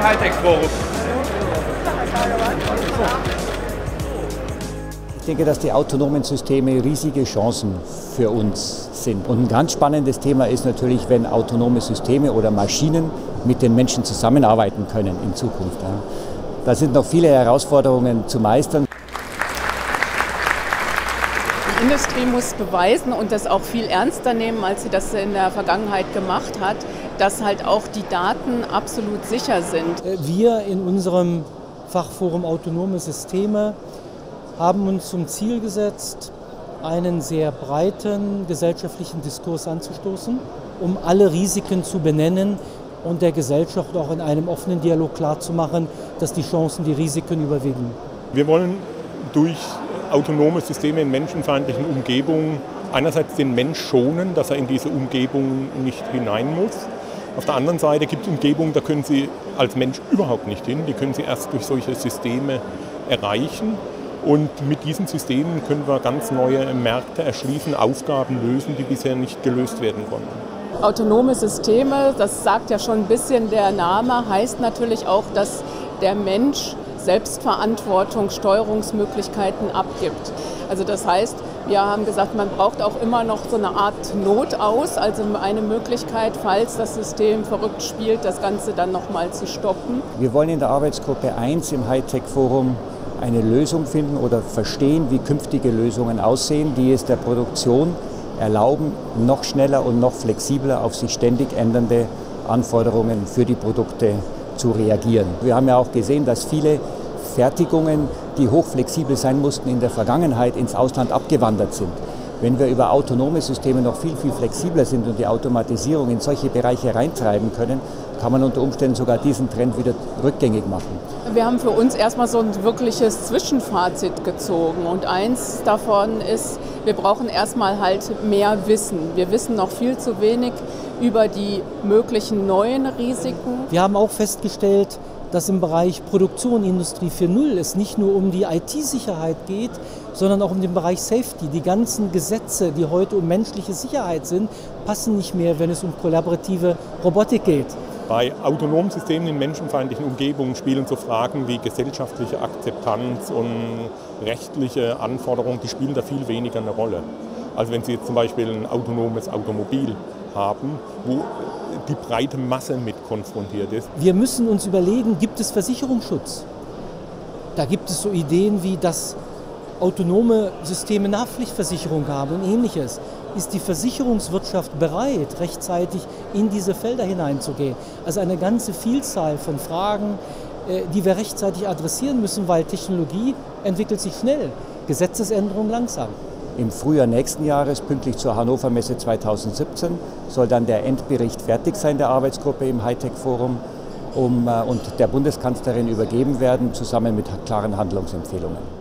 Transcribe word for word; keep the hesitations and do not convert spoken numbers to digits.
Hightech-Forum. Ich denke, dass die autonomen Systeme riesige Chancen für uns sind. Und ein ganz spannendes Thema ist natürlich, wenn autonome Systeme oder Maschinen mit den Menschen zusammenarbeiten können in Zukunft. Da sind noch viele Herausforderungen zu meistern. Die Industrie muss beweisen und das auch viel ernster nehmen, als sie das in der Vergangenheit gemacht hat, dass halt auch die Daten absolut sicher sind. Wir in unserem Fachforum Autonome Systeme haben uns zum Ziel gesetzt, einen sehr breiten gesellschaftlichen Diskurs anzustoßen, um alle Risiken zu benennen und der Gesellschaft auch in einem offenen Dialog klarzumachen, dass die Chancen die Risiken überwiegen. Wir wollen durch autonome Systeme in menschenfeindlichen Umgebungen einerseits den Mensch schonen, dass er in diese Umgebung nicht hinein muss. Auf der anderen Seite gibt es Umgebungen, da können Sie als Mensch überhaupt nicht hin. Die können Sie erst durch solche Systeme erreichen. Und mit diesen Systemen können wir ganz neue Märkte erschließen, Aufgaben lösen, die bisher nicht gelöst werden konnten. Autonome Systeme, das sagt ja schon ein bisschen der Name, heißt natürlich auch, dass der Mensch Selbstverantwortung, Steuerungsmöglichkeiten abgibt. Also das heißt, wir haben gesagt, man braucht auch immer noch so eine Art Notaus, also eine Möglichkeit, falls das System verrückt spielt, das Ganze dann nochmal zu stoppen. Wir wollen in der Arbeitsgruppe eins im Hightech-Forum eine Lösung finden oder verstehen, wie künftige Lösungen aussehen, die es der Produktion erlauben, noch schneller und noch flexibler auf sich ständig ändernde Anforderungen für die Produkte zu reagieren. Wir haben ja auch gesehen, dass viele Fertigungen, die hochflexibel sein mussten, in der Vergangenheit ins Ausland abgewandert sind. Wenn wir über autonome Systeme noch viel, viel flexibler sind und die Automatisierung in solche Bereiche reintreiben können, kann man unter Umständen sogar diesen Trend wieder rückgängig machen. Wir haben für uns erstmal so ein wirkliches Zwischenfazit gezogen und eins davon ist, wir brauchen erstmal halt mehr Wissen. Wir wissen noch viel zu wenig über die möglichen neuen Risiken. Wir haben auch festgestellt, dass im Bereich Produktion Industrie vier Punkt null es nicht nur um die I T-Sicherheit geht, sondern auch um den Bereich Safety. Die ganzen Gesetze, die heute um menschliche Sicherheit sind, passen nicht mehr, wenn es um kollaborative Robotik geht. Bei autonomen Systemen in menschenfeindlichen Umgebungen spielen so Fragen wie gesellschaftliche Akzeptanz und rechtliche Anforderungen, die spielen da viel weniger eine Rolle. Also wenn Sie jetzt zum Beispiel ein autonomes Automobil haben, wo die breite Masse mit konfrontiert ist. Wir müssen uns überlegen, gibt es Versicherungsschutz? Da gibt es so Ideen wie, dass autonome Systeme eine Haftpflichtversicherung haben und Ähnliches. Ist die Versicherungswirtschaft bereit, rechtzeitig in diese Felder hineinzugehen? Also eine ganze Vielzahl von Fragen, die wir rechtzeitig adressieren müssen, weil Technologie entwickelt sich schnell, Gesetzesänderungen langsam. Im Frühjahr nächsten Jahres, pünktlich zur Hannover Messe zweitausendsiebzehn, soll dann der Endbericht fertig sein der Arbeitsgruppe im Hightech-Forum um, und der Bundeskanzlerin übergeben werden, zusammen mit klaren Handlungsempfehlungen.